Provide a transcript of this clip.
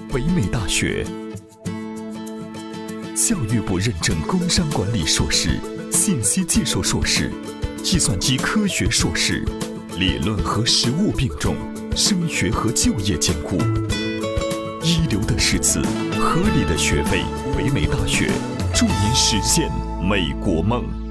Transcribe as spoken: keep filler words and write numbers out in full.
北美大学，教育部认证工商管理硕士、信息技术硕士、计算机科学硕士，理论和实务并重，升学和就业兼顾。一流的师资，合理的学费，北美大学助您实现美国梦。